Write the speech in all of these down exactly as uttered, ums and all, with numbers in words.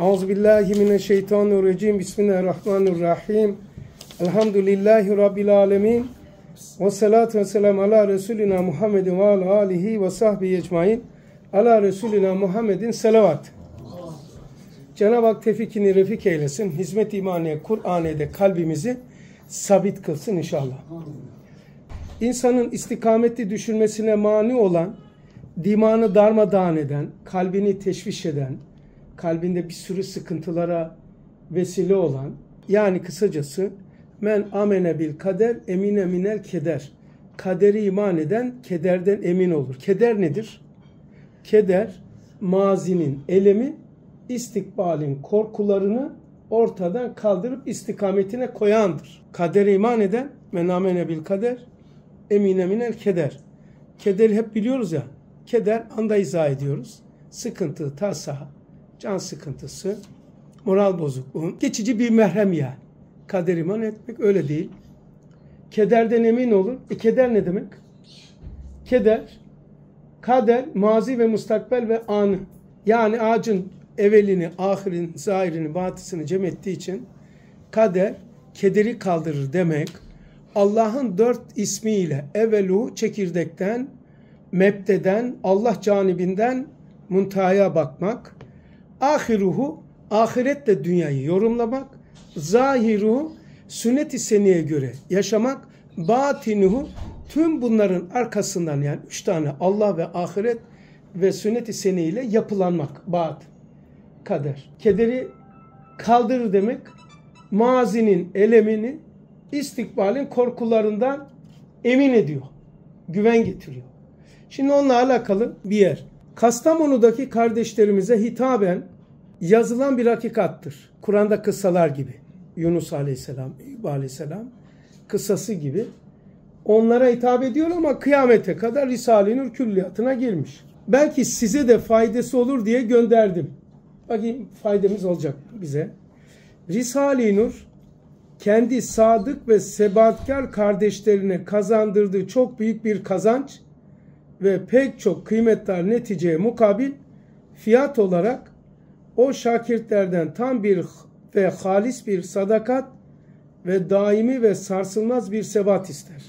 Euzubillahimineşşeytanirracim. Bismillahirrahmanirrahim. Elhamdülillahi Rabbil alemin. Ve salatu ve selamu ala Resulina Muhammedin ve ala alihi ve sahbihi ecmain. Ala Resulina Muhammedin selavat. Cenab-ı Hak tevfikini refik eylesin. Hizmet imaniye, Kur'an'da kalbimizi sabit kılsın inşallah. İnsanın istikametli düşürmesine mani olan, dimanı darmadağın eden, kalbini teşviş eden, kalbinde bir sürü sıkıntılara vesile olan, yani kısacası men amene bil kader emine minel keder. Kaderi iman eden kederden emin olur. Keder nedir? Keder, mazinin elemi, istikbalin korkularını ortadan kaldırıp istikametine koyandır. Kaderi iman eden men amene bil kader emine minel keder. Kederi hep biliyoruz ya. Keder anda izah ediyoruz. Sıkıntı, tasa, can sıkıntısı, moral bozukluğu, geçici bir merhem yani. Kader iman etmek öyle değil. Kederden emin olur. E keder ne demek? Keder, kader, mazi ve mustakbel ve anı. Yani ağacın evvelini, ahirini, zahirini, batısını cem ettiği için kader, kederi kaldırır demek. Allah'ın dört ismiyle evvelu çekirdekten, mebdeden, Allah canibinden muntahaya bakmak, ahiruhu, ahiretle dünyayı yorumlamak, zahiruhu, sünnet-i seniyeye göre yaşamak, batinuhu, tüm bunların arkasından yani üç tane Allah ve ahiret ve sünnet-i seniye ile yapılanmak, bat, kader. Kederi kaldırır demek, mazinin elemini, istikbalin korkularından emin ediyor, güven getiriyor. Şimdi onunla alakalı bir yer. Kastamonu'daki kardeşlerimize hitaben yazılan bir hakikattır. Kur'an'da kıssalar gibi. Yunus Aleyhisselam, Eyüp Aleyhisselam kıssası gibi. Onlara hitap ediyor ama kıyamete kadar Risale-i Nur külliyatına girmiş. Belki size de faydası olur diye gönderdim. Bakayım faydamız olacak bize. Risale-i Nur kendi sadık ve sebatkar kardeşlerine kazandırdığı çok büyük bir kazanç ve pek çok kıymetli neticeye mukabil fiyat olarak o şakirtlerden tam bir ve halis bir sadakat ve daimi ve sarsılmaz bir sebat ister.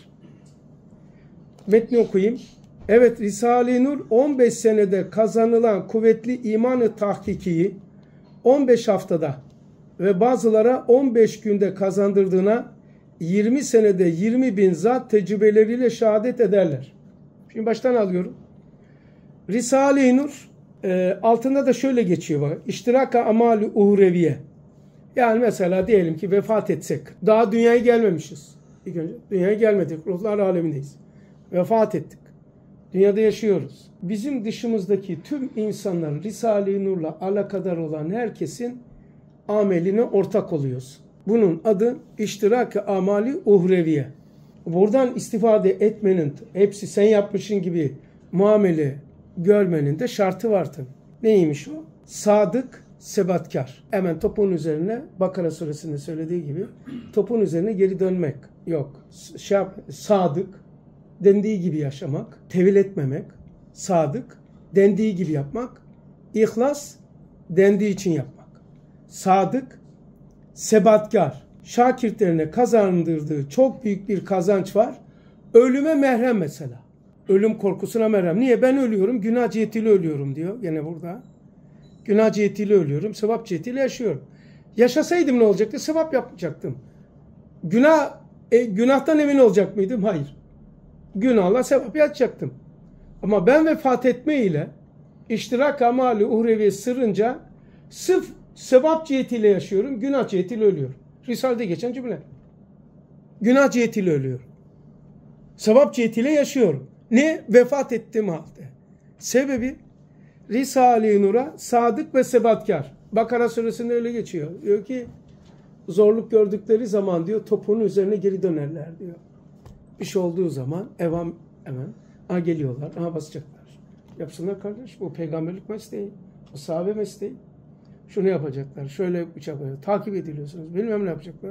Metni okuyayım. Evet, Risale-i Nur on beş senede kazanılan kuvvetli imanı tahkikiyi on beş haftada ve bazılara on beş günde kazandırdığına yirmi senede yirmi bin zat tecrübeleriyle şehadet ederler. Şimdi baştan alıyorum. Risale-i Nur e, altında da şöyle geçiyor bak. İştiraka amali uhreviye. Yani mesela diyelim ki vefat etsek. Daha dünyaya gelmemişiz. İlk önce dünyaya gelmedik. Ruhlar alemindeyiz. Vefat ettik. Dünyada yaşıyoruz. Bizim dışımızdaki tüm insanların Risale-i Nur'la alakadar olan herkesin ameline ortak oluyoruz. Bunun adı iştirak-ı amali uhreviye. Buradan istifade etmenin, hepsi sen yapmışın gibi muamele görmenin de şartı var tabii. Neymiş o? Sadık, sebatkar. Hemen topun üzerine, Bakara suresinde söylediği gibi, topun üzerine geri dönmek yok. Şab, sadık, dendiği gibi yaşamak, tevil etmemek, sadık, dendiği gibi yapmak, ihlas, dendiği için yapmak. Sadık, sebatkar. Şakirtlerine kazandırdığı çok büyük bir kazanç var. Ölüme merhem mesela. Ölüm korkusuna merhem. Niye? Ben ölüyorum, günah cihetiyle ölüyorum diyor. Gene burada. Günah cihetiyle ölüyorum, sevap cihetiyle yaşıyorum. Yaşasaydım ne olacaktı? Sevap yapmayacaktım. Günah, e, günahtan emin olacak mıydım? Hayır. Günahla sevap yapacaktım. Ama ben vefat etme ile iştirak amali uhreviye sırrınca sırf sevap cihetiyle yaşıyorum, günah cihetiyle ölüyorum. Risale'de geçen cümle. Günah cihetiyle ölüyorum. Sevap cihetiyle yaşıyorum. Ne? Vefat ettiğim halde. Sebebi Risale-i Nur'a sadık ve sebatkar. Bakara suresinde öyle geçiyor. Diyor ki zorluk gördükleri zaman diyor topuğun üzerine geri dönerler diyor. Bir şey olduğu zaman evam hemen aha geliyorlar. Aha basacaklar. Yapsınlar kardeş. Bu peygamberlik mesleği. O sahabe mesleği. Şunu yapacaklar. Şöyle yapacaklar. Takip ediliyorsunuz. Bilmem ne yapacaklar.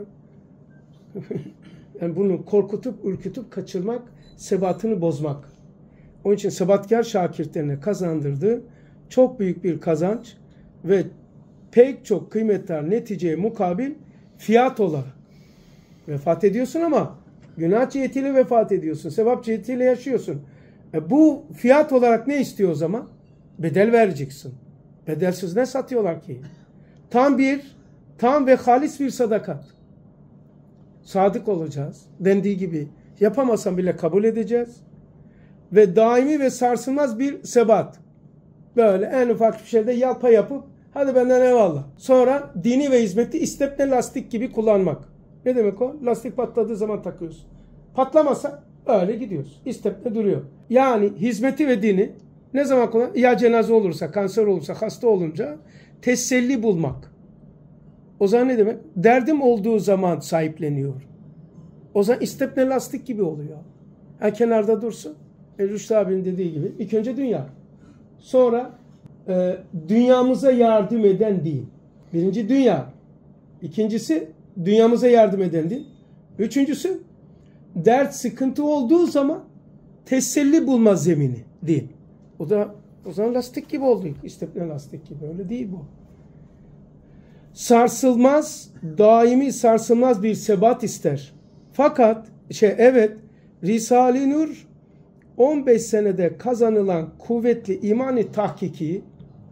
Yani bunu korkutup, ürkütüp kaçırmak, sebatını bozmak. Onun için sebatkar şakirtlerine kazandırdığı çok büyük bir kazanç ve pek çok kıymetler neticeye mukabil fiyat olarak vefat ediyorsun ama günah cihetiyle vefat ediyorsun. Sevap cihetiyle yaşıyorsun. E bu fiyat olarak ne istiyor o zaman? Bedel vereceksin. Bedelsiz ne satıyorlar ki? Tam bir, tam ve halis bir sadakat. Sadık olacağız. Dendiği gibi yapamasan bile kabul edeceğiz. Ve daimi ve sarsılmaz bir sebat. Böyle en ufak bir şeyde yalpa yapıp hadi benden eyvallah. Sonra dini ve hizmeti istepne lastik gibi kullanmak. Ne demek o? Lastik patladığı zaman takıyorsun. Patlamasa öyle gidiyorsun. İstepne duruyor. Yani hizmeti ve dini ne zaman kullan? Ya cenaze olursa, kanser olursa, hasta olunca teselli bulmak. O zaman ne demek? Derdim olduğu zaman sahipleniyor. O zaman istepne lastik gibi oluyor. Ha, kenarda dursun. E, Rüştü abinin dediği gibi. İlk önce dünya. Sonra e, dünyamıza yardım eden din. Birinci dünya. İkincisi dünyamıza yardım eden din. Üçüncüsü dert, sıkıntı olduğu zaman teselli bulma zemini din. O da o zaman lastik gibi oldu. İstepne lastik gibi. Öyle değil bu. Sarsılmaz, daimi sarsılmaz bir sebat ister. Fakat şey evet Risale-i Nur on beş senede kazanılan kuvvetli imani tahkiki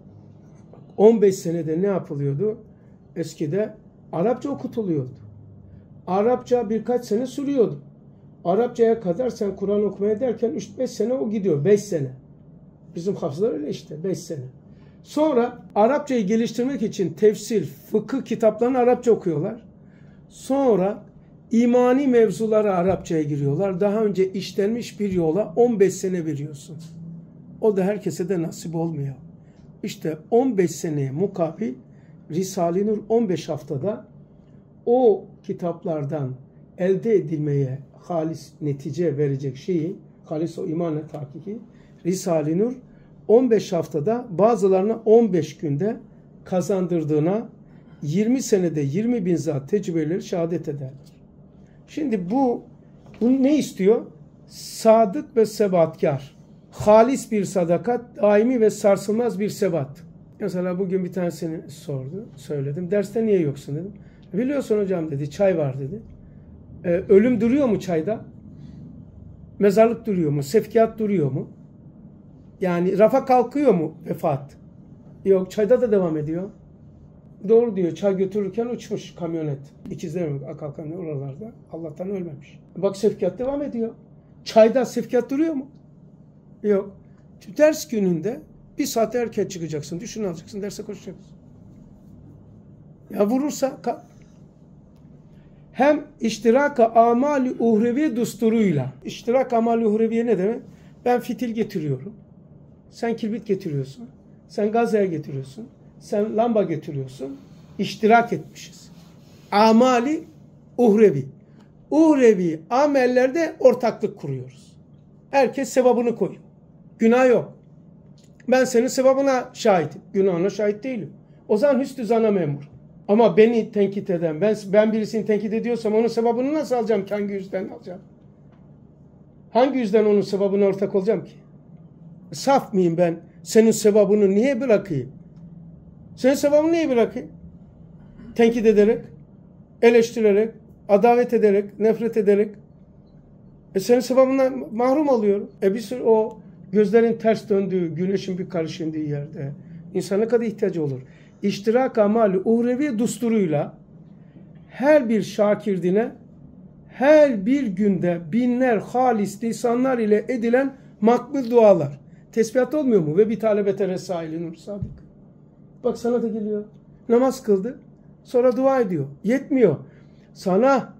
on beş senede ne yapılıyordu? Eskide Arapça okutuluyordu. Arapça birkaç sene sürüyordu. Arapçaya kadar sen Kur'an okumaya derken üç beş sene o gidiyor. beş sene. Bizim hafızlar öyle işte. beş sene. Sonra Arapçayı geliştirmek için tefsir, fıkıh kitaplarını Arapça okuyorlar. Sonra imani mevzulara Arapçaya giriyorlar. Daha önce işlenmiş bir yola on beş sene veriyorsun. O da herkese de nasip olmuyor. İşte on beş seneye mukabil Risale-i Nur on beş haftada o kitaplardan elde edilmeye halis netice verecek şeyi, halis o imanla tahkiki, Risale-i Nur on beş haftada bazılarına on beş günde kazandırdığına yirmi senede yirmi bin zat tecrübeleri şehadet ederler. Şimdi bu, bu ne istiyor? Sadık ve sebatkar. Halis bir sadakat, daimi ve sarsılmaz bir sebat. Mesela bugün bir tanesini sordu, söyledim. Derste niye yoksun dedim. Biliyorsun hocam dedi, çay var dedi. Ee, ölüm duruyor mu çayda? Mezarlık duruyor mu? Sevkiyat duruyor mu? Yani rafa kalkıyor mu vefat? Yok, çayda da devam ediyor. Doğru diyor, çay götürürken uçmuş kamyonet. İkizler mi? Akalkan oralarda. Allah'tan ölmemiş. Bak sevkiyat devam ediyor. Çayda sevkiyat duruyor mu? Yok. Şimdi ders gününde bir saat erken çıkacaksın. Düşün alacaksın, derse koşacaksın. Ya vurursa kalk. Hem iştiraka amali uhrevi dusturuyla. İştirak amali uhreviye ne demek? Ben fitil getiriyorum. Sen kibrit getiriyorsun. Sen gazaya getiriyorsun. Sen lamba getiriyorsun. İştirak etmişiz. Amali uhrevi. Uhrevi amellerde ortaklık kuruyoruz. Herkes sevabını koyuyor. Günah yok. Ben senin sevabına şahitim. Günahına şahit değilim. O zaman hüsnü zana memur. Ama beni tenkit eden, ben, ben birisini tenkit ediyorsam onun sevabını nasıl alacağım ki? Hangi yüzden alacağım? Hangi yüzden onun sevabına ortak olacağım ki? Saf mıyım ben? Senin sevabını niye bırakayım? Senin sevabını niye bırakayım? Tenkit ederek, eleştirerek, adavet ederek, nefret ederek. E senin sevabından mahrum oluyorum. E bir sürü o gözlerin ters döndüğü, güneşin bir karış indiği yerde insana kadar ihtiyacı olur. İştirak amali uhrevi dusturuyla her bir şakirdine her bir günde binler halis lisanlar ile edilen makbul dualar. Tesbihat olmuyor mu? Ve bir talebete resaili nur sadık. Bak sana da geliyor. Namaz kıldı. Sonra dua ediyor. Yetmiyor. Sana,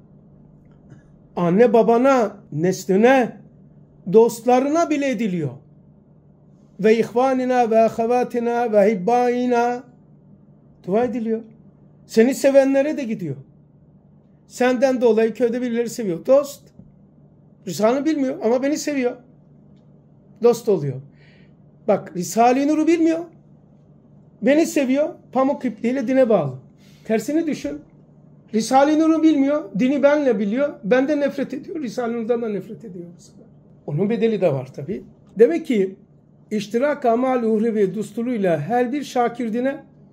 anne babana, nesline, dostlarına bile ediliyor. Ve ihvanina ve ahevatina ve hibbaina dua ediliyor. Seni sevenlere de gidiyor. Senden dolayı köyde birileri seviyor. Dost. Risale'ni bilmiyor ama beni seviyor. Dost oluyor. Bak Risale-i Nur'u bilmiyor. Beni seviyor. Pamuk ipliğiyle dine bağlı. Tersini düşün. Risale-i Nur'u bilmiyor. Dini benle biliyor. Benden nefret ediyor. Risale-i Nur'dan da nefret ediyor. Onun bedeli de var tabi. Demek ki iştirak amal uhrevi dusturuyla her bir şakirdine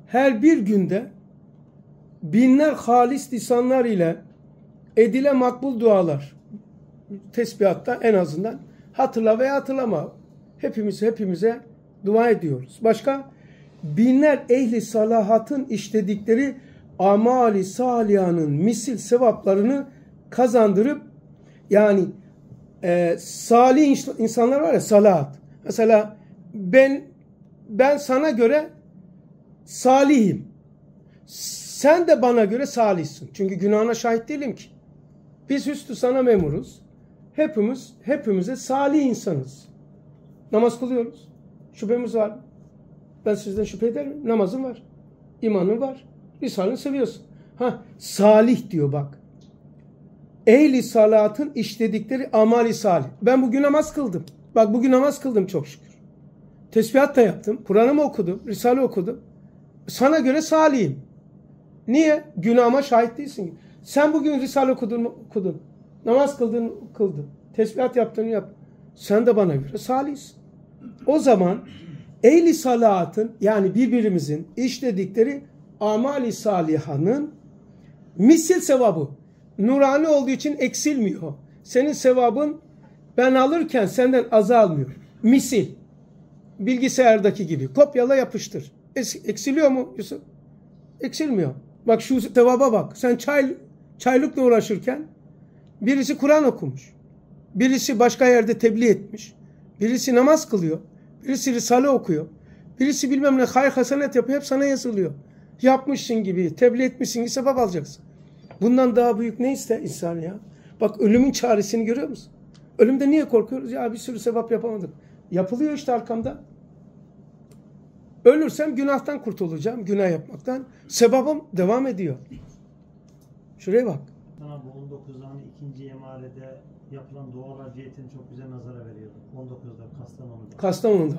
her bir günde binler halis lisanlar ile edile makbul dualar, tesbihatta en azından hatırla veya hatırlama, hepimiz hepimize dua ediyoruz. Başka binler ehli salahatın işledikleri amali salihanın misil sevaplarını kazandırıp, yani e, salih insanlar var ya, salahat. Mesela ben ben sana göre salihim. Sen de bana göre salihsin. Çünkü günahına şahit değilim ki. Biz hüsnü sana memuruz. Hepimiz hepimize salih insanız. Namaz kılıyoruz. Şüphemiz var mı? Ben sizden şüphe eder miyim? Namazın var. İmanın var. Risaleni seviyorsun. Ha, salih diyor bak. Ehli salatın işledikleri amali salih. Ben bugün namaz kıldım. Bak bugün namaz kıldım çok şükür. Tesbihat da yaptım. Kur'an'ımı okudum. Risale okudum. Sana göre salihim. Niye? Günahıma şahit değilsin. Sen bugün Risale okudun okudun. Namaz kıldın kıldın. Tesbihat yaptın yap. Sen de bana göre salihsin. O zaman ehli salatın, yani birbirimizin işledikleri amali salihanın misil sevabı. Nurani olduğu için eksilmiyor. Senin sevabın ben alırken senden azalmıyor. Misil. Bilgisayardaki gibi. Kopyala yapıştır. Eksiliyor mu Yusuf? Eksilmiyor. Bak şu sevaba bak. Sen çay, çaylıkla uğraşırken birisi Kur'an okumuş. Birisi başka yerde tebliğ etmiş. Birisi namaz kılıyor. Birisi Risale okuyor. Birisi bilmem ne hayır hasenet yapıyor. Hep sana yazılıyor. Yapmışsın gibi, tebliğ etmişsin gibi sevap alacaksın. Bundan daha büyük ne ister insan ya? Bak ölümün çaresini görüyor musun? Ölümde niye korkuyoruz? Ya bir sürü sevap yapamadık. Yapılıyor işte arkamda. Ölürsem günahtan kurtulacağım. Günah yapmaktan. Sevabım devam ediyor. Şuraya bak. Sana bu on dokuzdan ikinci emarede yapılan dualar cihetini çok güzel nazara veriyordu. on dokuzda Kastamonu'da. Kastamonu'da.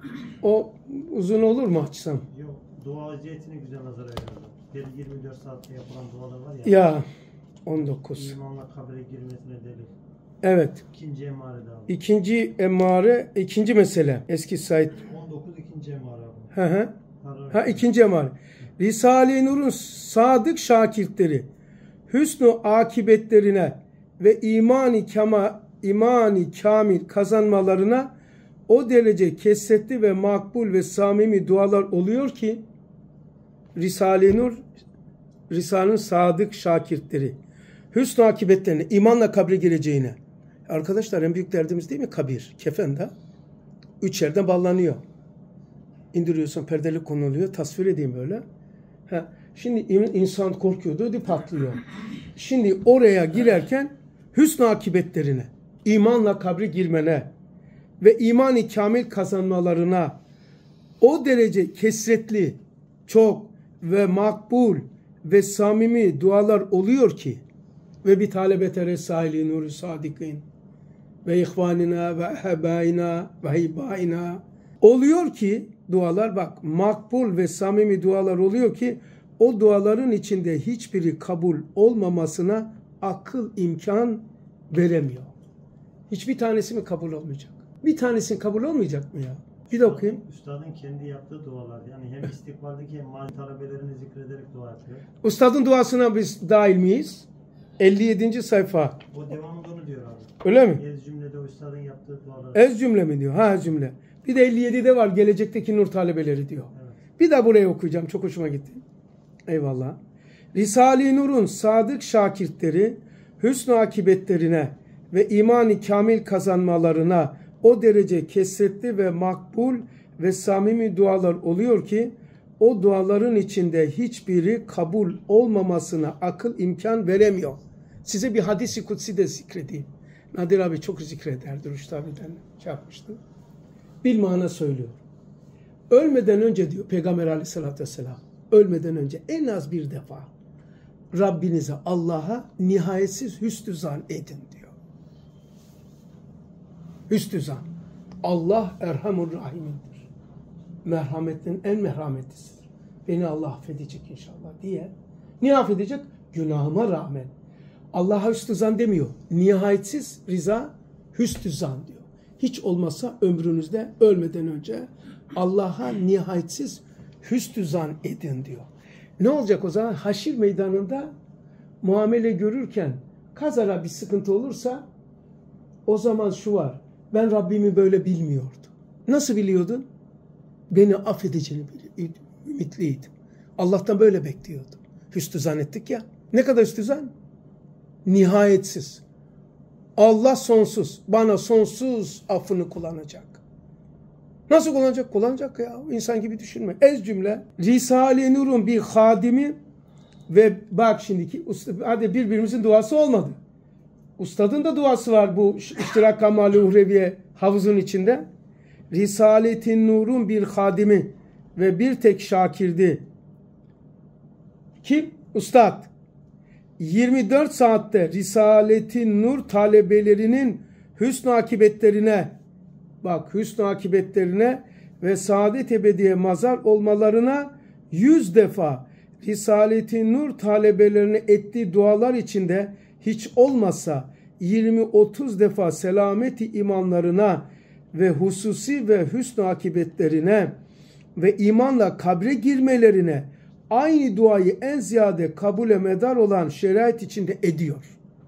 O uzun olur mu açsam? Yok. Dua cihetini güzel nazara veriyordu. yirmi dört saatte yapılan dualar var ya. Ya on dokuz. İmanla kabre girmesine delil. Evet. İkinci emarede abi. İkinci emare, ikinci mesele. Eski Said. on dokuz ikinci emare abi. Hı hı. Ha ikinci emare. Risale-i Nur'un sadık şakirtleri hüsnü akibetlerine ve imani kema imani kamil kazanmalarına o derece kesretli ve makbul ve samimi dualar oluyor ki Risale-i Nur, Risale'nin sadık şakirtleri hüsnü akibetlerine, imanla kabre gireceğine. Arkadaşlar en büyük derdimiz değil mi? Kabir, kefende. Üç yerden bağlanıyor. İndiriyorsun, perdeli konuluyor. Tasvir edeyim böyle. Ha, şimdi insan korkuyordu, ödü patlıyor. Şimdi oraya girerken hüsnü akibetlerine, imanla kabre girmene ve imani kamil kazanmalarına o derece kesretli, çok ve makbul ve samimi dualar oluyor ki ve bir talebete resali nuru sadikin ve ihvanina ve hebayina ve hibayina oluyor ki dualar, bak makbul ve samimi dualar oluyor ki o duaların içinde hiçbiri kabul olmamasına akıl imkan veremiyor. Hiçbir tanesi mi kabul olmayacak? Bir tanesinin kabul olmayacak mı ya? Bir de okuyayım. Üstadın kendi yaptığı dualar. Yani hem istikbaldeki hem mali talebelerini zikrederek dua yapıyor. Üstadın duasına biz dahil miyiz? elli yedinci sayfa. O devamında onu diyor abi. Öyle mi? Ez cümlede üstadın yaptığı dualar. Ez cümle mi diyor? Ha cümle. Bir de elli yedide var gelecekteki nur talebeleri diyor. Evet. Bir de buraya okuyacağım. Çok hoşuma gitti. Eyvallah. Risale-i Nur'un sadık şakirtleri hüsnü akibetlerine ve imani kamil kazanmalarına o derece kesretli ve makbul ve samimi dualar oluyor ki o duaların içinde hiçbiri kabul olmamasına akıl imkan veremiyor. Size bir hadis-i kutsi de zikredeyim. Nadir abi çok zikrederdi. Rüştü abiden şey yapmıştı. Bilmana söylüyor. Ölmeden önce diyor Peygamber aleyhissalatü vesselam, ölmeden önce en az bir defa Rabbinize, Allah'a nihayetsiz hüsnü zan edin diyor. Hüsnü zan. Allah Erhamur Rahim'indir. Merhametin en merhametlisidir. Beni Allah affedecek inşallah diye. Niye affedecek? Günahıma rağmen. Allah'a hüsnü zan demiyor. Nihayetsiz rıza, hüsnü zan diyor. Hiç olmazsa ömrünüzde ölmeden önce Allah'a nihayetsiz hüsnü zan edin diyor. Ne olacak o zaman? Haşir meydanında muamele görürken kazara bir sıkıntı olursa o zaman şu var. Ben Rabbimi böyle bilmiyordum. Nasıl biliyordun? Beni affedeceğini ümitliydim. Allah'tan böyle bekliyordum. Hüsnü zannettik ya. Ne kadar hüsnü zan? Nihayetsiz. Allah sonsuz. Bana sonsuz affını kullanacak. Nasıl kullanacak? Kullanacak ya. İnsan gibi düşünme. Ez cümle. Risale-i Nur'un bir hadimi ve bak şimdiki hadi birbirimizin duası olmadı. Ustadın da duası var bu İştirak Kamal-i Uhreviye havuzun içinde. Risale-i Nur'un bir hadimi ve bir tek şakirdi. Kim? Ustad. yirmi dört saatte Risale-i Nur talebelerinin hüsnü akibetlerine bak hüsnü akibetlerine ve saadet ebediye mazhar olmalarına yüz defa Risale-i Nur talebelerine ettiği dualar içinde hiç olmazsa yirmi otuz defa selameti imanlarına ve hususi ve hüsnü akibetlerine ve imanla kabre girmelerine aynı duayı en ziyade kabule medar olan şeriat içinde ediyor.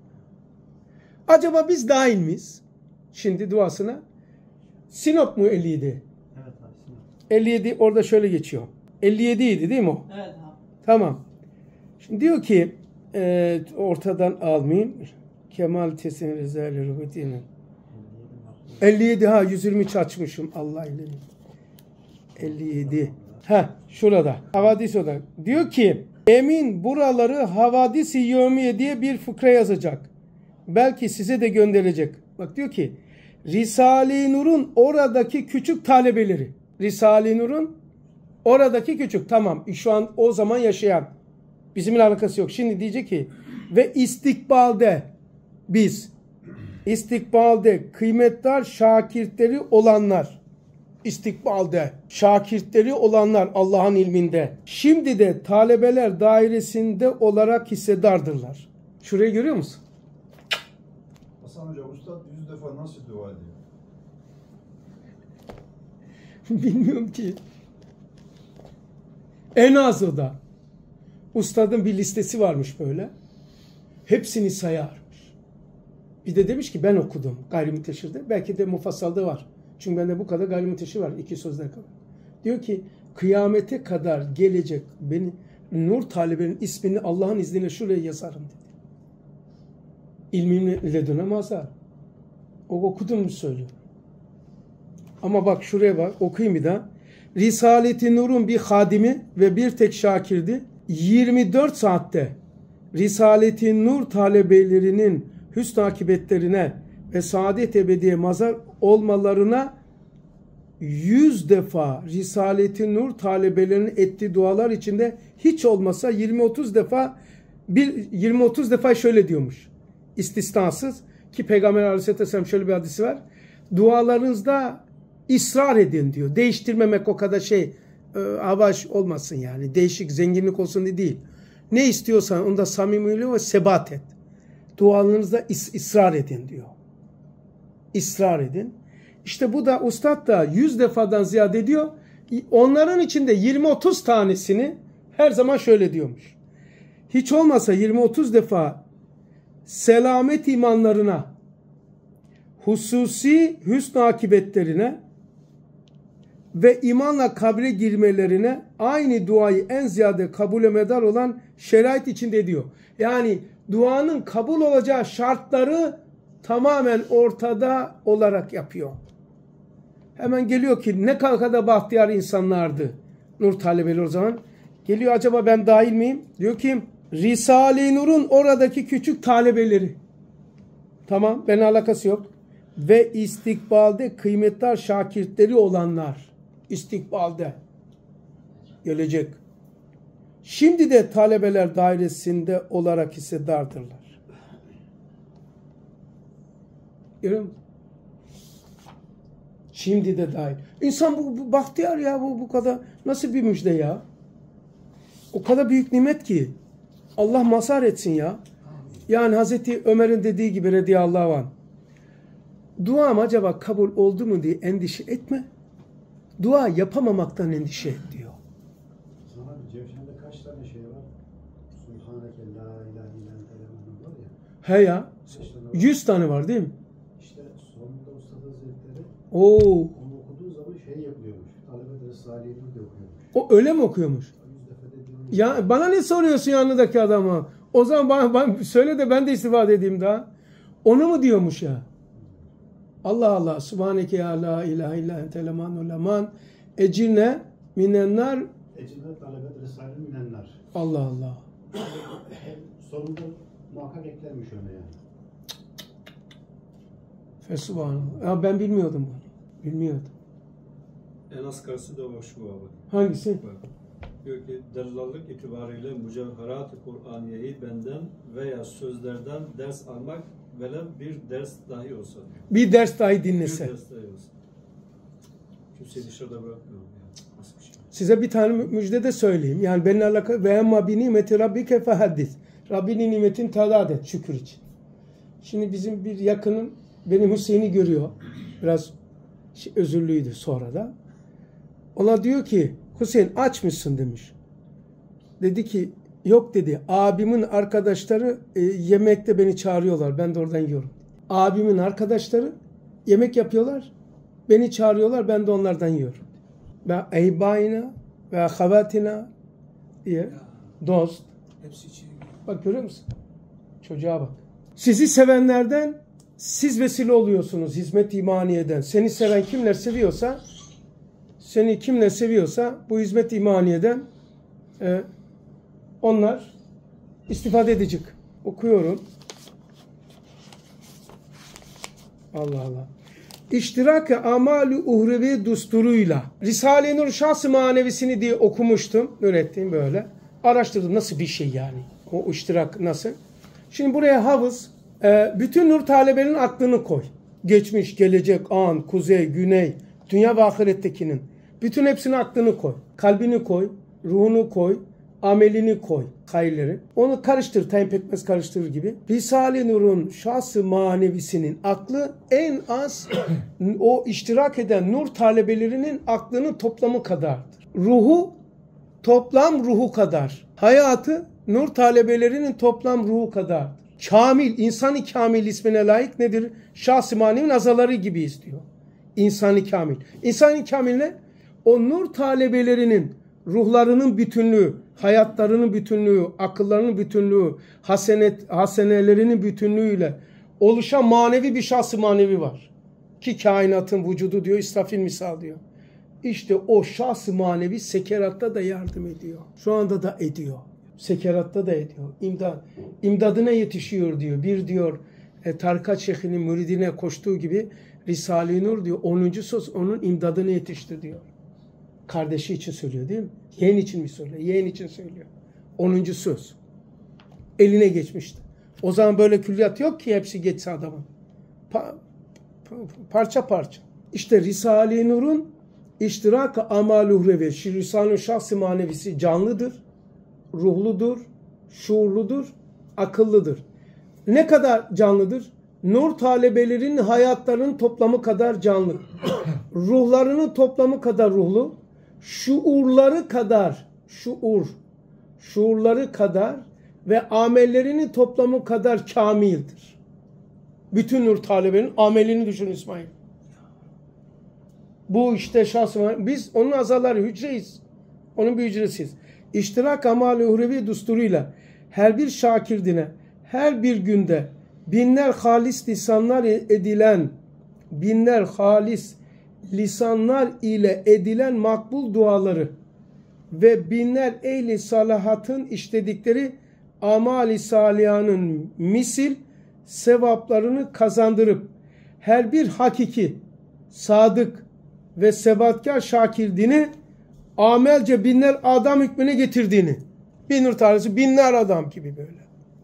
Acaba biz dahil miyiz? Şimdi duasına. Sinop mu elli yedi? Evet abi Sinop. elli yedi orada şöyle geçiyor. elli yedi idi değil mi o? Evet abi. Tamam. Şimdi diyor ki e, ortadan almayayım. Kemal Tesin Rezali Rubeti'nin. elli yedi ha yüz yirmi üç açmışım Allah ile. elli yedi. Ha şurada. Havadis o da. Diyor ki Emin buraları Havadis-i Yevmiye diye bir fıkra yazacak. Belki size de gönderecek. Bak diyor ki Risale-i Nur'un oradaki küçük talebeleri. Risale-i Nur'un oradaki küçük. Tamam. Şu an o zaman yaşayan. Bizimle alakası yok. Şimdi diyecek ki ve istikbalde biz istikbalde kıymetdar şakirtleri olanlar istikbalde şakirtleri olanlar Allah'ın ilminde şimdi de talebeler dairesinde olarak hissedardırlar. Şurayı görüyor musun? Hasan Hoca Ustad yüz defa nasıl dua ediyor? Bilmiyorum ki. En az o da. Ustadın bir listesi varmış böyle. Hepsini sayarmış. Bir de demiş ki ben okudum gayrimüteşhirde. Belki de mufassalda var. Çünkü bende bu kadar gayrimüteşhir var. İki sözler kadar. Diyor ki kıyamete kadar gelecek beni nur talebenin ismini Allah'ın izniyle şuraya yazarım dedi. İlmimle ledüne mazhar. O okudum mu söylüyor. Ama bak şuraya bak okuyayım bir daha. Risale-i Nur'un bir hadimi ve bir tek şakirdi. yirmi dört saatte Risale-i Nur talebelerinin hüsnü akibetlerine ve saadet ebediye mazhar olmalarına yüz defa Risale-i Nur talebelerinin ettiği dualar içinde hiç olmasa yirmi otuz defa bir yirmi otuz defa şöyle diyormuş. İstisnasız ki Peygamber Aleyhisselatü Vesselam şöyle bir hadisi var. Dualarınızda ısrar edin diyor. Değiştirmemek o kadar şey e, avaş olmasın yani. Değişik zenginlik olsun diye değil. Ne istiyorsan onda samimiliği ve sebat et. Dualarınızda is ısrar edin diyor. İsrar edin. İşte bu da ustad da yüz defadan ziyade diyor. Onların içinde yirmi otuz tanesini her zaman şöyle diyormuş. Hiç olmasa yirmi otuz defa selamet imanlarına, hususi hüsnü akibetlerine ve imanla kabre girmelerine aynı duayı en ziyade kabule medar olan şerait içinde diyor. Yani duanın kabul olacağı şartları tamamen ortada olarak yapıyor. Hemen geliyor ki ne kadar bahtiyar insanlardı nur talebeleri o zaman. Geliyor acaba ben dahil miyim? Diyor ki Risale-i Nur'un oradaki küçük talebeleri. Tamam benimle alakası yok. Ve istikbalde kıymetli şakirtleri olanlar. İstikbalde gelecek. Şimdi de talebeler dairesinde olarak hissedardırlar. Görüyor musun? Şimdi de dahil. İnsan bu, bu bahtiyar ya bu bu kadar nasıl bir müjde ya? O kadar büyük nimet ki. Allah mazhar etsin ya. Yani Hazreti Ömer'in dediği gibi radıyallahu anh. Duam acaba kabul oldu mu diye endişe etme. Dua yapamamaktan endişe et diyor. Subhaneke la ilahe illa ente elemanı var ya. He ya. İşte Yüz tane var değil mi? İşte sonunda Üstad Hazretleri Oo. onu okuduğu zaman şey yapıyormuş. Talebe-i Salih'ini de okuyormuş. O öyle mi okuyormuş? Yüz defa de diyormuş. Ya bana ne soruyorsun yanındaki adama? O zaman bana, bana söyle de ben de istifade edeyim daha. Onu mu diyormuş ya? Allah Allah. Subhaneke ya la ilahe illa ente lemanul leman. Ecirne minennar. Ecinde talebe-i Salih minenler. Allah Allah. Sonunda muhakkak eklenmiş öyle yani. Fesubhanallah. Ya ben bilmiyordum bunu. Bilmiyordum. En asgarisi de o şu abi. Hangisi? Bak. Diyor ki dellallık itibariyle mücevherat-ı Kur'aniye'yi benden veya sözlerden ders almak velev bir ders dahi olsa diyor. Bir ders dahi Bir dinlese. ders dahi olsa. Kimseyi dışarıda bırakmıyorum yani. Nasıl bir şey? Size bir tane müjde de söyleyeyim. Yani benimle alakalı ve emma bi nimeti rabbike fehaddis. Rabbinin nimetini tadat et şükür için. Şimdi bizim bir yakınım benim Hüseyin'i görüyor. Biraz şey, özürlüydü sonra da. Ona diyor ki Hüseyin aç mısın demiş. Dedi ki yok dedi. Abimin arkadaşları e, yemekte beni çağırıyorlar. Ben de oradan yiyorum. Abimin arkadaşları yemek yapıyorlar. Beni çağırıyorlar. Ben de onlardan yiyorum. Ve eybayna ve havatina diye dost. Hepsi içine giriyor. Bak görüyor musun? Çocuğa bak. Sizi sevenlerden siz vesile oluyorsunuz hizmet imaniyeden. Seni seven kimler seviyorsa seni kimler seviyorsa bu hizmet imaniyeden e, onlar istifade edecek. Okuyorum. Allah Allah. İştirak-ı amal-i uhrevi dusturuyla Risale-i Nur Şahs-ı Manevisini diye okumuştum. Öğrettiğim böyle. Araştırdım nasıl bir şey yani. O iştirak nasıl? Şimdi buraya hafız e, bütün nur talebenin aklını koy. Geçmiş, gelecek, an, kuzey, güney, dünya ve ahirettekinin. Bütün hepsinin aklını koy. Kalbini koy, ruhunu koy, amelini koy, hayırları. Onu karıştır, tayin pekmez karıştırır gibi. Risale-i Nur'un şahs-ı manevisinin aklı en az o iştirak eden nur talebelerinin aklının toplamı kadardır. Ruhu toplam ruhu kadar. Hayatı nur talebelerinin toplam ruhu kadardır. Kamil, insan-ı kamil ismine layık nedir? Şahs-ı manevi azaları gibi istiyor. İnsan-ı kamil. İnsan-ı kamil ne? O nur talebelerinin ruhlarının bütünlüğü, hayatlarının bütünlüğü, akıllarının bütünlüğü, hasenet, hasenelerinin bütünlüğüyle oluşan manevi bir şahs-ı manevi var. Ki kainatın vücudu diyor, İsrafil misal diyor. İşte o şahs-ı manevi sekeratta da yardım ediyor. Şu anda da ediyor. Sekeratta da ediyor. İmdad, imdadına yetişiyor diyor. Bir diyor e, tarikat şeyhinin müridine koştuğu gibi Risale-i Nur diyor onuncu söz onun imdadına yetişti diyor. Kardeşi için söylüyor değil mi? Yeğen için mi söylüyor? Yeğen için söylüyor. onuncu söz. Eline geçmişti. O zaman böyle külliyat yok ki hepsi geçse adamın. Pa pa parça parça. İşte Risale-i Nur'un iştirak-ı amal-i uhrevi, Risale-i Şahs-ı manevisi canlıdır, ruhludur, şuurludur, akıllıdır. Ne kadar canlıdır? Nur talebelerinin hayatlarının toplamı kadar canlı. Ruhlarının toplamı kadar ruhlu. Şuurları kadar, şuur, şuurları kadar ve amellerinin toplamı kadar kamildir. Bütün nur talebenin amelini düşün İsmail. Bu işte şahsım. Biz onun azaları hücreyiz. Onun bir hücresiyiz. İştirak amal-i uhrevi dusturuyla her bir şakirdine her bir günde binler halis lisanlar edilen binler halis lisanlar ile edilen makbul duaları ve binler ehli salahatın işledikleri amali salihanın misil sevaplarını kazandırıp her bir hakiki, sadık ve sebatkar şakirdini amelce binler adam hükmüne getirdiğini. Bir nur tanesi binler adam gibi böyle.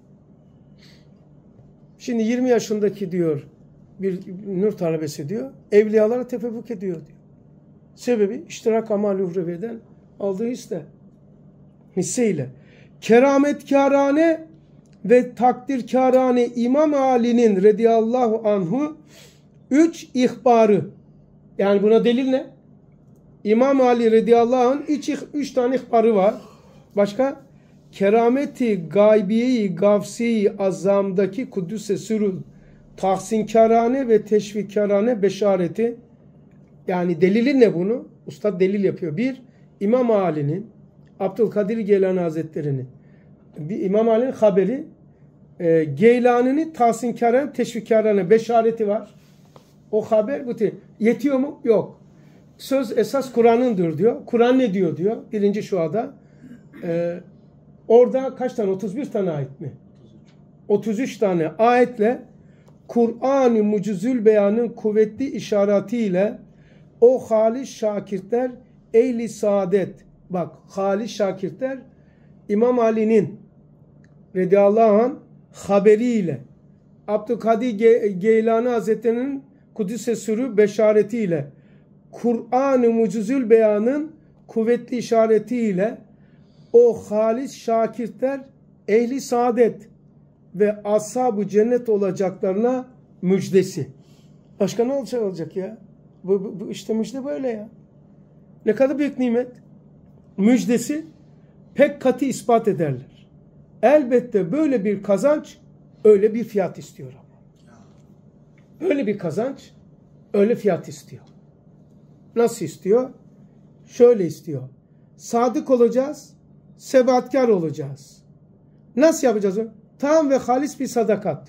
Şimdi yirmi yaşındaki diyor bir nur talebesi diyor evliyalara tefekkür ediyor diyor. Sebebi iştirak amal-i uhreviyeden aldığı hisse. Hisseyle. Kerametkârane ve takdirkârane İmam Ali'nin radıyallahu anhu üç ihbarı. Yani buna delil ne? İmam Ali radıyallahu anh üç, üç tane ihbarı var. Başka? kerameti gaybiyeyi gavsiyeyi azamdaki kudüs-i sürül tahsinkarane ve teşvikkarane beşareti, yani delili ne bunu? Ustad delil yapıyor. Bir, İmam Ali'nin, Abdülkadir Geylani Hazretleri'nin, bir İmam Ali'nin haberi, e, Geylani'nin tahsinkarane, teşvikkarane beşareti var. O haber bu. Yetiyor mu? Yok. Söz esas Kur'an'ındır diyor. Kur'an ne diyor diyor. Birinci şuada. Ee, orada kaç tane? otuz bir tane ayet mi? otuz üç tane ayetle Kur'an-ı Mucizül Beyan'ın kuvvetli işaretiyle o halis şakirtler ehli saadet. Bak, halis şakirtler İmam Ali'nin radıyallahu anh haberiyle Abdülkadir Ge Geylani Hazretleri'nin Kudüs-i Sürü beşaretiyle Kur'an-ı Mucizül Beyan'ın kuvvetli işaretiyle o halis şakirtler ehli saadet ve ashab-ı cennet olacaklarına müjdesi. Başka ne olacak olacak ya? Bu, bu, bu işte müjde böyle ya. Ne kadar büyük nimet. Müjdesi pek katı ispat ederler. Elbette böyle bir kazanç öyle bir fiyat istiyor ama. Öyle bir kazanç öyle fiyat istiyor. Nasıl istiyor? Şöyle istiyor. Sadık olacağız, sebatkar olacağız. Nasıl yapacağız? Tam ve halis bir sadakat.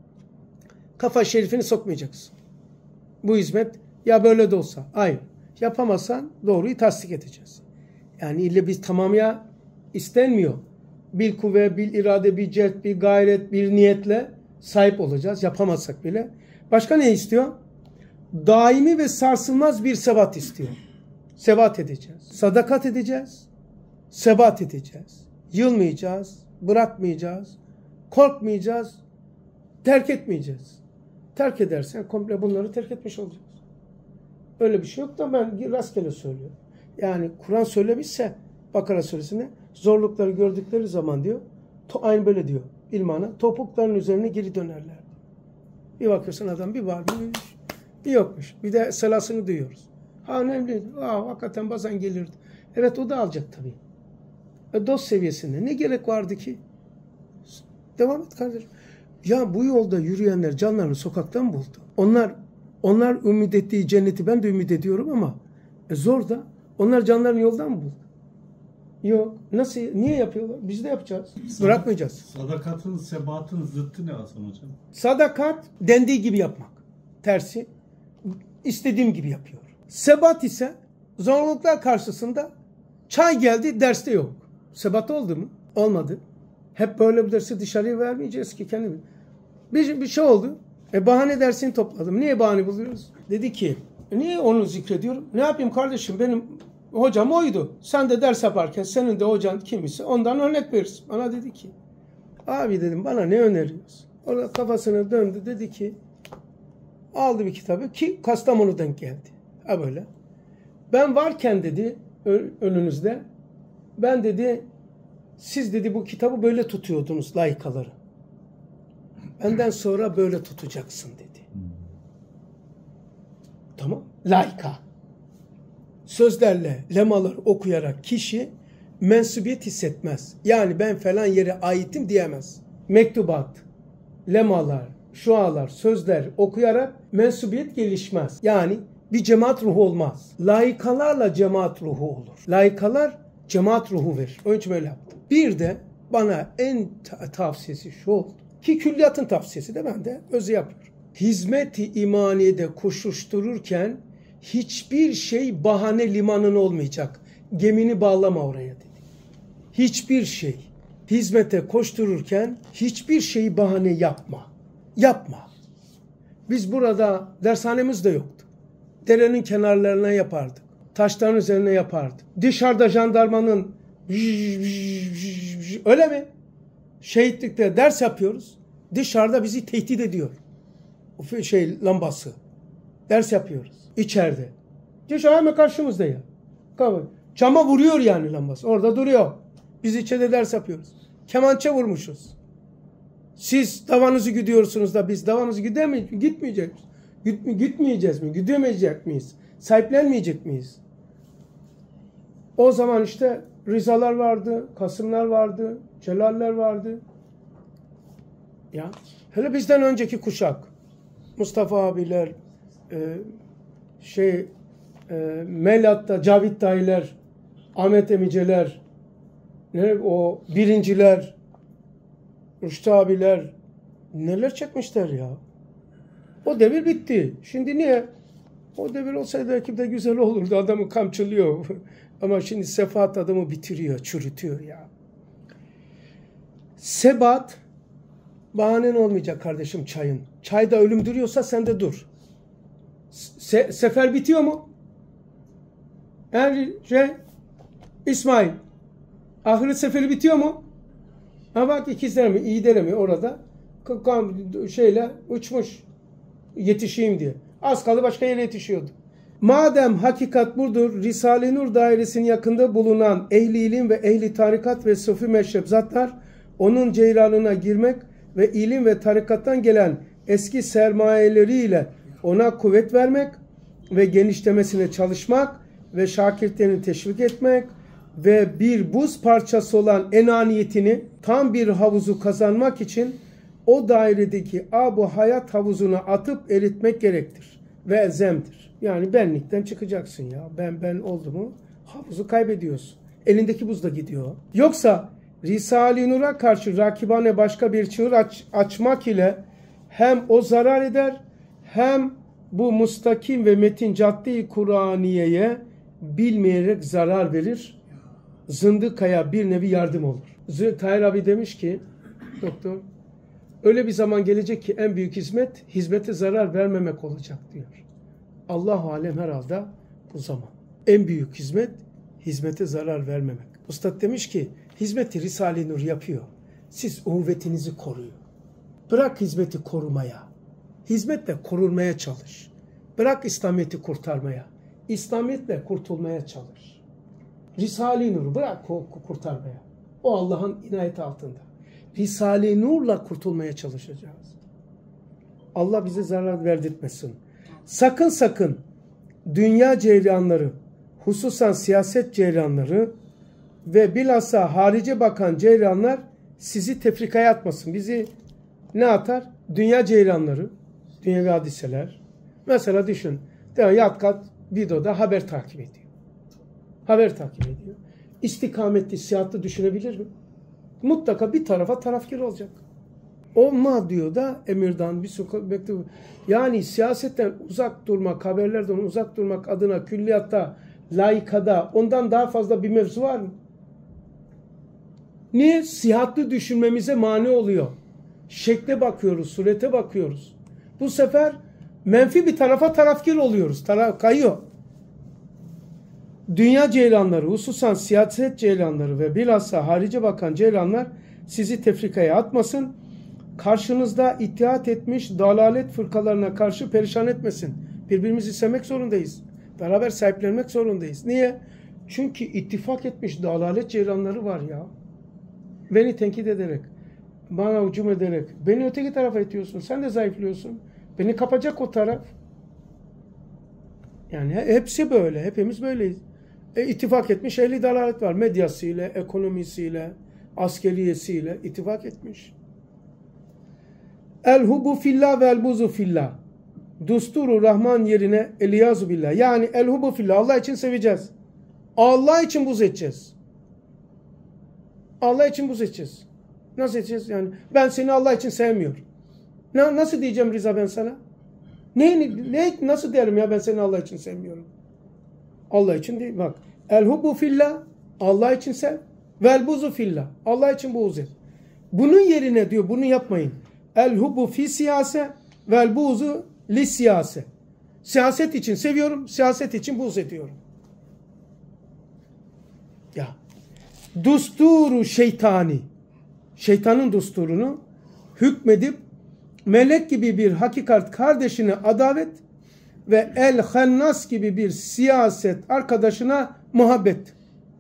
Kafa şerifini sokmayacaksın. Bu hizmet ya böyle de olsa. Hayır. Yapamazsan doğruyu tasdik edeceğiz. Yani ille biz tamam ya istenmiyor. Bir kuvve, bir irade, bir cehd, bir gayret, bir niyetle sahip olacağız. Yapamazsak bile. Başka ne istiyor? Daimi ve sarsılmaz bir sebat istiyor. Sebat edeceğiz. Sadakat edeceğiz. Sebat edeceğiz. Yılmayacağız. Bırakmayacağız. Korkmayacağız. Terk etmeyeceğiz. Terk edersen komple bunları terk etmiş olacağız. Öyle bir şey yok da ben rastgele söylüyorum. Yani Kur'an söylemişse Bakara suresinde zorlukları gördükleri zaman diyor. Aynı böyle diyor. İlmana topukların üzerine geri dönerler. Bir bakıyorsun adam bir var bir, bir yokmuş. Bir de selasını duyuyoruz. Ha önemli. Aa, hakikaten bazen gelirdi. Evet o da alacak tabii. E, dost seviyesinde. Ne gerek vardı ki? Devam et kardeşim. Ya bu yolda yürüyenler canlarını sokaktan buldu. Onlar onlar ümit ettiği cenneti ben de ümit ediyorum ama e, zor da. Onlar canlarını yoldan mı buldu? Yok. Nasıl? Niye yapıyorlar? Biz de yapacağız. Sadak, Bırakmayacağız. Sadakatın, sebatın zıttı ne Hasan Hocam? Sadakat dendiği gibi yapmak. Tersi istediğim gibi yapıyor. Sebat ise zorluklar karşısında çay geldi derste yok. Sebat oldu mu? Olmadı. Hep böyle bir dersi dışarıya vermeyeceğiz ki kendimiz. Bir, bir şey oldu. E bahane dersini topladım. Niye bahane buluyoruz? Dedi ki niye onu zikrediyorum? Ne yapayım kardeşim benim hocam oydu. Sen de ders yaparken senin de hocan kim ise ondan örnek verirsin. Bana dedi ki abi dedim bana ne öneriyorsun? Orada kafasına döndü dedi ki aldı bir kitabı ki Kastamonu'dan geldi. Ha böyle. Ben varken dedi önünüzde ben dedi siz dedi bu kitabı böyle tutuyordunuz layıkaları. Benden sonra böyle tutacaksın dedi. Tamam. Layıka. Sözlerle, lemalar okuyarak kişi mensubiyet hissetmez. Yani ben falan yere aitim diyemez. Mektubat, lemalar, şualar, sözler okuyarak mensubiyet gelişmez. Yani bir cemaat ruhu olmaz. Layıkalarla cemaat ruhu olur. Layıkalar cemaat ruhu verir. Onun için öyle yaptım. Bir de bana en ta- tavsiyesi şu oldu. Ki külliyatın tavsiyesi de ben de özü yapıyorum. Hizmet-i imaniyede koşuştururken hiçbir şey bahane limanın olmayacak. Gemini bağlama oraya dedi. Hiçbir şey. Hizmete koştururken hiçbir şeyi bahane yapma. Yapma. Biz burada dershanemiz de yoktu. Derenin kenarlarına yapardık. Taşların üzerine yapardık. Dışarıda jandarmanın öyle mi? Şehitlikte ders yapıyoruz. Dışarıda bizi tehdit ediyor. O şey lambası. Ders yapıyoruz. İçeride. Dışarı hemen karşımızda ya. Cama vuruyor yani lambası. Orada duruyor. Biz içeride ders yapıyoruz. Kemançe vurmuşuz. Siz davanızı gidiyorsunuz da biz davanızı gidemeyeceğiz. Gitmeyeceğiz. Gitme, gitmeyeceğiz mi? Gidemeyecek miyiz? Sahiplenmeyecek miyiz? O zaman işte Rızalar vardı, Kasımlar vardı, Celaller vardı. Ya hele bizden önceki kuşak, Mustafa abiler, e, şey, e, Melat'ta Cavit dayılar, Ahmet emiceler, ne o birinciler, Rüştü abiler neler çekmişler ya. O devir bitti. Şimdi niye? O devir olsaydı belki de güzel olurdu. Adamı kamçılıyor. Ama şimdi sefaat adamı bitiriyor, çürütüyor ya. Sebat bahanen olmayacak kardeşim çayın. Çayda ölüm duruyorsa sen de dur. Se sefer bitiyor mu? Yani şey, İsmail, ahiret seferi bitiyor mu? Ha bak ikizler mi, iyiler mi orada şeyle uçmuş yetişeyim diye. Az kaldı başka yere yetişiyordu. Madem hakikat budur, Risale-i Nur dairesinin yakında bulunan ehli ilim ve ehli tarikat ve sufi meşrep zatlar onun ceyranına girmek ve ilim ve tarikattan gelen eski sermayeleriyle ona kuvvet vermek ve genişlemesine çalışmak ve şakirtlerini teşvik etmek ve bir buz parçası olan enaniyetini tam bir havuzu kazanmak için o dairedeki ab-ı hayat havuzuna atıp eritmek gerektir ve elzemdir. Yani benlikten çıkacaksın ya. Ben ben oldu mu havuzu kaybediyorsun. Elindeki buz da gidiyor. Yoksa Risale-i Nur'a karşı rakibane başka bir çığır aç, açmak ile hem o zarar eder hem bu mustakim ve metin cadde-i Kur'aniye'ye bilmeyerek zarar verir. Zındıkaya bir nevi yardım olur. Tahir abi demiş ki doktor öyle bir zaman gelecek ki en büyük hizmet hizmete zarar vermemek olacak diyor. Allah-u Alem herhalde bu zaman. En büyük hizmet hizmete zarar vermemek. Üstad demiş ki hizmeti Risale-i Nur yapıyor. Siz uhuvvetinizi koruyun. Bırak hizmeti korumaya. Hizmetle korunmaya çalış. Bırak İslamiyet'i kurtarmaya. İslamiyetle kurtulmaya çalış. Risale-i Nur'u bırak kurtarmaya. O Allah'ın inayeti altında. Risale-i Nur'la kurtulmaya çalışacağız. Allah bize zarar verdirtmesin. Sakın sakın dünya cereyanları, hususan siyaset cereyanları ve bilhassa harice bakan cereyanlar sizi tefrikaya atmasın. Bizi ne atar? Dünya cereyanları, dünyevi hadiseler. Mesela düşün, yat kat videoda haber takip ediyor. Haber takip ediyor. İstikametli, siyahatlı düşünebilir mi? Mutlaka bir tarafa tarafkir olacak. O maddiyoda emirdan bir sokak mektubu. Yani siyasetten uzak durmak, haberlerden uzak durmak adına külliyatta, laikada ondan daha fazla bir mevzu var mı? Niye? Sihatlı düşünmemize mani oluyor. Şekle bakıyoruz, surete bakıyoruz. Bu sefer menfi bir tarafa tarafkir oluyoruz. Taraf kayıyor. Dünya ceylanları, hususan siyaset ceylanları ve bilhassa harice bakan ceylanlar sizi tefrikaya atmasın. Karşınızda ittihat etmiş dalalet fırkalarına karşı perişan etmesin. Birbirimizi sevmek zorundayız. Beraber sahiplenmek zorundayız. Niye? Çünkü ittifak etmiş dalalet ceylanları var ya. Beni tenkit ederek, bana hücum ederek, beni öteki tarafa itiyorsun. Sen de zayıflıyorsun. Beni kapacak o taraf. Yani hepsi böyle. Hepimiz böyleyiz. E, ittifak etmiş ehli dalalet var. Medyasıyla, ekonomisiyle, askeriyesiyle ittifak etmiş. El hubu fillah ve el buzu fillah. Dusturu Rahman yerine eliyazu billah. Yani el hubu fillah. Allah için seveceğiz. Allah için buz edeceğiz. Allah için buz edeceğiz. Nasıl edeceğiz? Yani ben seni Allah için sevmiyorum. Na, nasıl diyeceğim Rıza ben sana? Ne, ne, nasıl derim ya ben seni Allah için sevmiyorum? Allah için değil. Bak. El hubu fillah. Allah için sev. Vel buzu fillah. Allah için buğz et. Bunun yerine diyor bunu yapmayın. El hubu fi siyase vel buzu li siyase. Siyaset için seviyorum, siyaset için buğz ediyorum. Ya. Dusturu şeytani. Şeytanın dusturunu hükmedip melek gibi bir hakikat kardeşine adavet ve el-hennas gibi bir siyaset arkadaşına muhabbet.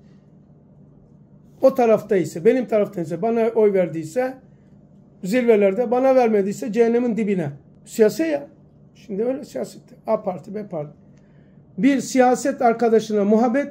O taraftaysa, benim taraftaysa, bana oy verdiyse zirvelerde, bana vermediyse cehennemin dibine. Siyaset ya. Şimdi öyle siyaset. A parti, B parti. Bir siyaset arkadaşına muhabbet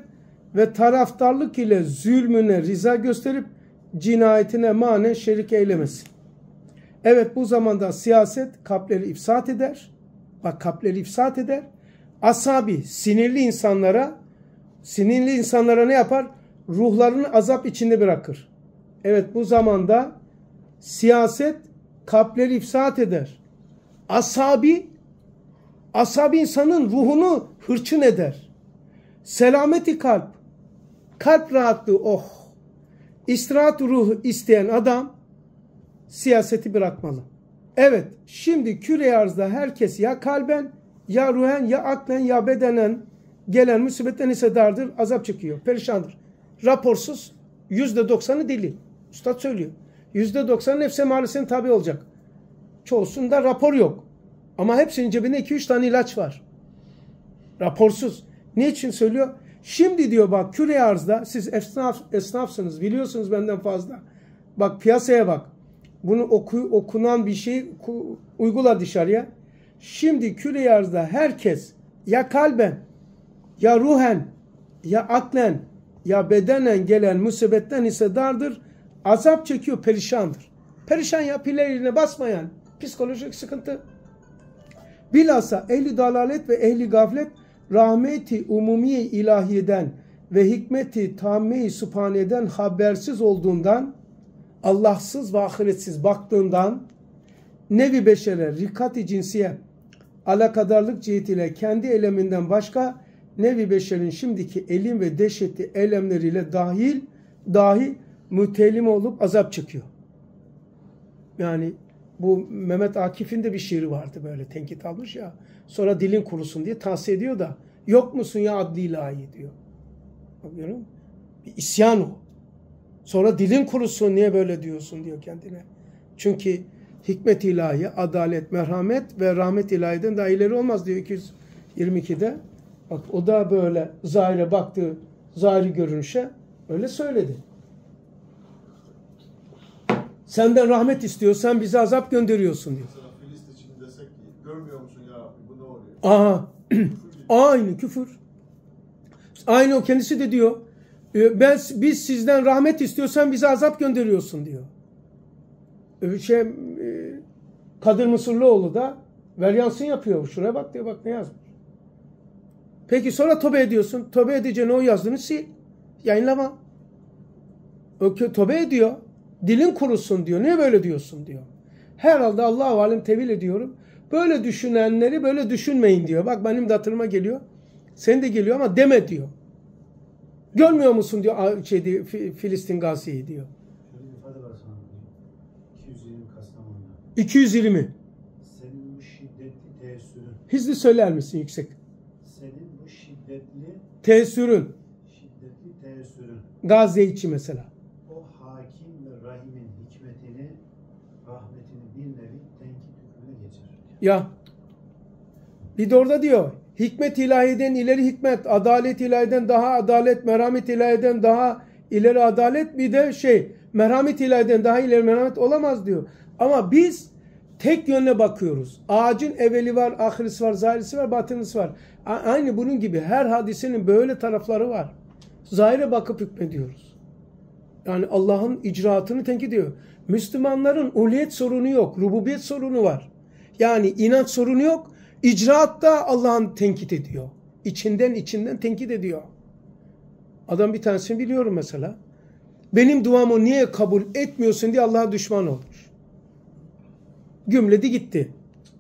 ve taraftarlık ile zulmüne rıza gösterip cinayetine manen şerik eylemesin. Evet, bu zamanda siyaset kalpleri ifsat eder. Bak, kalpleri ifsat eder. Asabi, sinirli insanlara sinirli insanlara ne yapar? Ruhlarını azap içinde bırakır. Evet, bu zamanda siyaset kalpleri ifsat eder. Asabi asabi insanın ruhunu hırçın eder. Selameti kalp, kalp rahatlığı, oh, istirahat ruhu isteyen adam siyaseti bırakmalı. Evet, şimdi küre arzda herkes ya kalben, ya ruhen, ya aklen, ya bedenen gelen musibetten hissedardır, azap çekiyor, perişandır. Raporsuz yüzde doksanı deli. Üstad söylüyor. Yüzde doksanı nefse maalesef tabi olacak. Çoğusunda rapor yok. Ama hepsinin cebinde iki üç tane ilaç var. Raporsuz. Niçin söylüyor? Şimdi diyor bak, küre arzda siz esnaf, esnafsınız, biliyorsunuz benden fazla. Bak, piyasaya bak. Bunu oku, okunan bir şey uygula dışarıya. Şimdi küre arzda herkes ya kalben, ya ruhen, ya aklen, ya bedenen gelen musibetten hissedardır. Azap çekiyor, perişandır. Perişan ya, pillerine basmayan psikolojik sıkıntı. Bilhassa ehli dalalet ve ehli gaflet rahmeti umumiye ilahiyeden ve hikmeti tamme-i sübhaneden habersiz olduğundan, Allahsız ve ahiretsiz baktığından, nevi beşere, rikat-i cinsiye, alakadarlık cihetiyle kendi eleminden başka nevi beşerin şimdiki elim ve dehşetli elemleriyle dahil dahi mütelim olup azap çekiyor. Yani bu Mehmet Akif'in de bir şiiri vardı, böyle tenkit almış ya. Sonra dilin kurusun diye tavsiye ediyor da, yok musun ya adli ilahi diyor. Bakıyorum. Bir isyan o. Sonra dilin kurusun, niye böyle diyorsun diyor kendine. Çünkü hikmet ilahi, adalet, merhamet ve rahmet ilahiden daha ileri olmaz diyor iki yüz yirmi ikide. Bak, o da böyle zahire baktı, zahiri görünüşe öyle söyledi. Senden rahmet istiyor, sen bize azap gönderiyorsun diyor. Mesela Filistin için desek ki, görmüyor musun ya Rabbi, bu ne oluyor? Aha. Aynı küfür. Aynı o kendisi de diyor. Ben, biz sizden rahmet istiyorsan bize azap gönderiyorsun diyor. Şey, Kadir Mısırlıoğlu da veryansın yapıyor. Şuraya bak diyor, bak ne yazmış. Peki sonra tövbe ediyorsun. Tövbe edeceğine o yazdığını sil. Yayınlama. O tövbe ediyor. Dilin kurusun diyor. Niye böyle diyorsun diyor. Herhalde Allah-u alem tevil ediyorum. Böyle düşünenleri böyle düşünmeyin diyor. Bak benim de hatırıma geliyor. Senin de geliyor ama deme diyor. Görmüyor musun diyor şeydi, Filistin Gazi'yi diyor. Şöyle bir ifade var sana. iki yüz yirmi Kastamonu'da. iki yüz yirmi. Senin bu şiddetli teessürün. Hızlı söyler misin yüksek? Senin bu şiddetli Teessürün. şiddetli teessürün. Gazze içi mesela. O hakim ve rahimin hikmetini, rahmetini bir nevi tenkit hükmüne geçer. Ya. Bir de orada diyor. Hikmet ilahiden ileri hikmet, adalet ilahiden daha adalet, merhamet ilahiden daha ileri adalet, bir de şey, merhamet ilahiden daha ileri merhamet olamaz diyor. Ama biz tek yönle bakıyoruz. Ağacın evveli var, ahirisi var, zahirisi var, batınisi var. Aynı bunun gibi her hadisenin böyle tarafları var. Zahire bakıp hükmediyoruz. Yani Allah'ın icraatını tenkit ediyor. Müslümanların uliyet sorunu yok, rububiyet sorunu var. Yani inanç sorunu yok. İcraatta Allah'ın tenkit ediyor. İçinden içinden tenkit ediyor. Adam bir tanesini biliyorum mesela. Benim duamı niye kabul etmiyorsun diye Allah'a düşman olmuş. Gümledi gitti.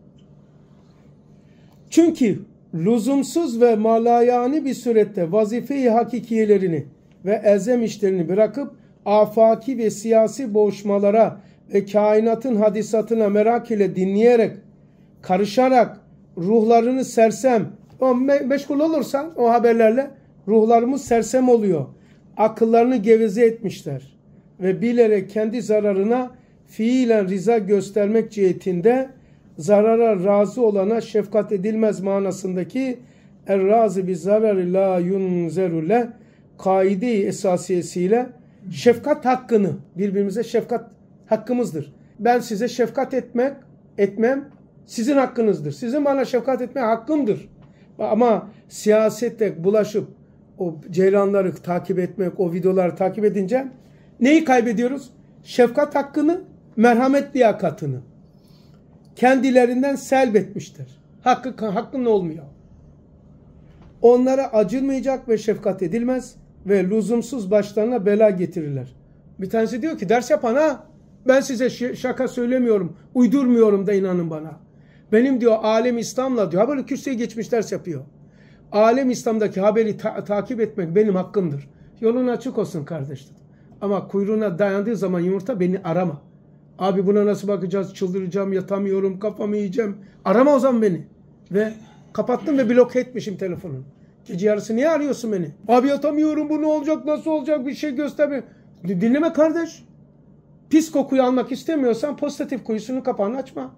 Çünkü lüzumsuz ve malayani bir surette vazife-i hakikiyelerini ve elzem işlerini bırakıp afaki ve siyasi boğuşmalara ve kainatın hadisatına merak ile dinleyerek, karışarak ruhlarını sersem, o me meşgul olursan o haberlerle ruhlarımız sersem oluyor. Akıllarını geveze etmişler. Ve bilerek kendi zararına fiilen rıza göstermek cihetinde zarara razı olana şefkat edilmez manasındaki er-razı bi zararı la yunzerule kaide-i esasiyesiyle şefkat hakkını, birbirimize şefkat hakkımızdır. Ben size şefkat etmek, etmem sizin hakkınızdır. Sizin bana şefkat etme hakkımdır. Ama siyasette bulaşıp o ceylanları takip etmek, o videoları takip edince neyi kaybediyoruz? Şefkat hakkını, merhamet liyakatını kendilerinden selbetmiştir. Hakkı, hakkın olmuyor. Onlara acınmayacak ve şefkat edilmez ve lüzumsuz başlarına bela getirirler. Bir tanesi diyor ki ders yapan ha, ben size şaka söylemiyorum, uydurmuyorum da inanın bana. Benim diyor alem İslam'la diyor, ha böyle kürsüye geçmiş ders yapıyor. Alem İslam'daki haberi ta takip etmek benim hakkımdır. Yolun açık olsun kardeşler. Ama kuyruğuna dayandığı zaman yumurta beni arama. Abi buna nasıl bakacağız, çıldıracağım, yatamıyorum, kafamı yiyeceğim. Arama o zaman beni. Ve kapattım ve bloke etmişim telefonunu. Gece yarısı niye arıyorsun beni? Abi yatamıyorum, bu ne olacak, nasıl olacak, bir şey göstermiyor. Dinleme kardeş. Pis kokuyu almak istemiyorsan pozitif kuyusunun kapağını açma.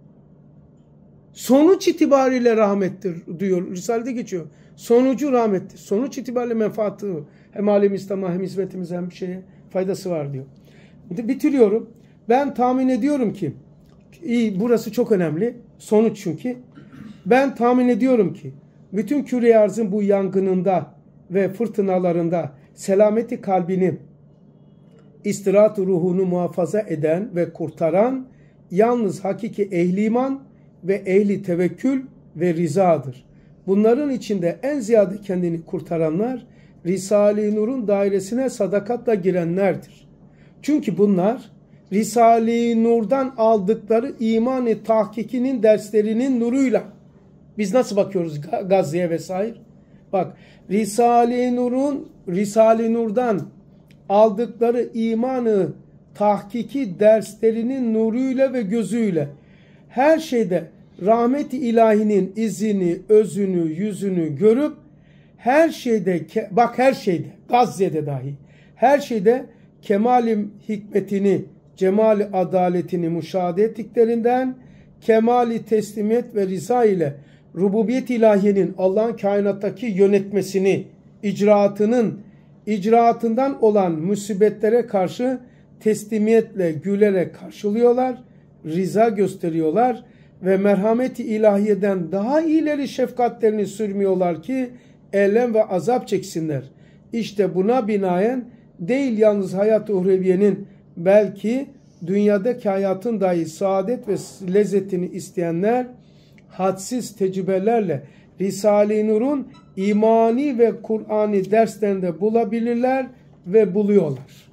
Sonuç itibariyle rahmettir diyor. Risale'de geçiyor. Sonucu rahmettir. Sonuç itibariyle menfaati hem alem İslam'a hem hizmetimize hem bir şeye faydası var diyor. Bitiriyorum. Ben tahmin ediyorum ki iyi, burası çok önemli. Sonuç çünkü. Ben tahmin ediyorum ki bütün küre arzın bu yangınında ve fırtınalarında selameti kalbini, istirahat ruhunu muhafaza eden ve kurtaran yalnız hakiki ehli iman ve ehli tevekkül ve rizadır. Bunların içinde en ziyade kendini kurtaranlar Risale-i Nur'un dairesine sadakatla girenlerdir. Çünkü bunlar Risale-i Nur'dan aldıkları iman-ı tahkikinin derslerinin nuruyla, biz nasıl bakıyoruz Gazze'ye vesaire? Bak, Risale-i Nur'un Risale-i Nur'dan aldıkları imanı tahkiki derslerinin nuruyla ve gözüyle her şeyde rahmet-i ilahinin izini, özünü, yüzünü görüp her şeyde, bak her şeyde, Gazze'de dahi her şeyde kemali hikmetini, cemali adaletini müşahede ettiklerinden kemali teslimiyet ve rıza ile rububiyet ilahiyenin Allah'ın kainattaki yönetmesini, icraatının icraatından olan musibetlere karşı teslimiyetle gülerek karşılıyorlar, rıza gösteriyorlar ve merhameti ilahiyeden daha ileri şefkatlerini sürmüyorlar ki elem ve azap çeksinler. İşte buna binaen değil yalnız hayat-ı uhreviyenin belki dünyadaki hayatın dahi saadet ve lezzetini isteyenler hadsiz tecrübelerle Risale-i Nur'un imani ve Kur'ani derslerinde bulabilirler ve buluyorlar.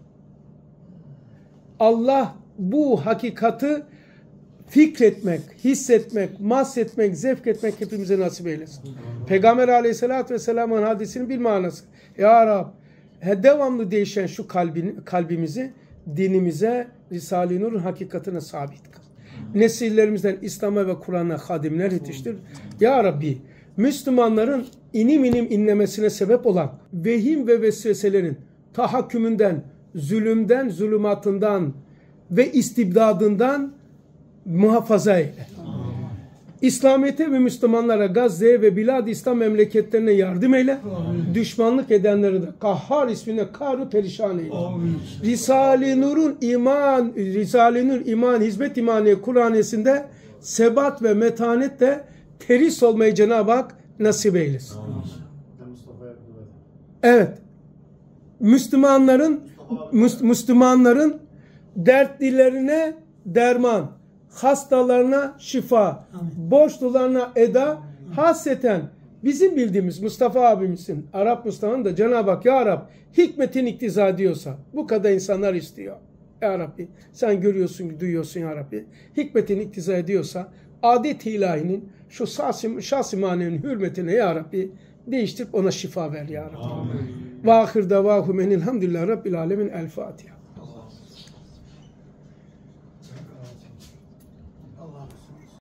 Allah bu hakikati fikretmek, hissetmek, mahsetmek, zevk etmek hepimize nasip eylesin. Peygamber aleyhissalatü vesselamın hadisinin bir manası. Ya Rab, devamlı değişen şu kalbini, kalbimizi dinimize, Risale-i Nur'un hakikatine sabit kıl. Nesillerimizden İslam'a ve Kur'an'a hadimler yetiştir. Ya Rabbi, Müslümanların inim inim inlemesine sebep olan vehim ve vesveselerin tahakkümünden, zulümden, zulümatından ve istibdadından muhafaza eyle. İslamiyet'e ve Müslümanlara, Gazze'ye ve Bilad-i İslam memleketlerine yardım eyle. Amin. Düşmanlık edenleri de Kahhar ismine karu perişan eyle. Risale-i Nur'un iman, Risale-i Nur iman, hizmet imaniye Kur'anesinde sebat ve metanetle teris olmayı Cenab-ı Hak nasip eylesin. Evet. Müslümanların Müslümanların dertlilerine derman, hastalarına şifa, borçlularına eda, hasreten bizim bildiğimiz Mustafa abimizin, Arap Mustafa'nın da Cenab-ı Hak Ya Rab hikmetin iktiza ediyorsa, bu kadar insanlar istiyor. Ya Rabbi sen görüyorsun, duyuyorsun Ya Rabbi. Hikmetin iktiza ediyorsa adet-i ilahinin şu şahs-ı manenin hürmetine Ya Rabbi değiştirip ona şifa ver Ya Rabbi. Ve ahir davahum enilhamdülillah Rabbil alemin. El Fatiha.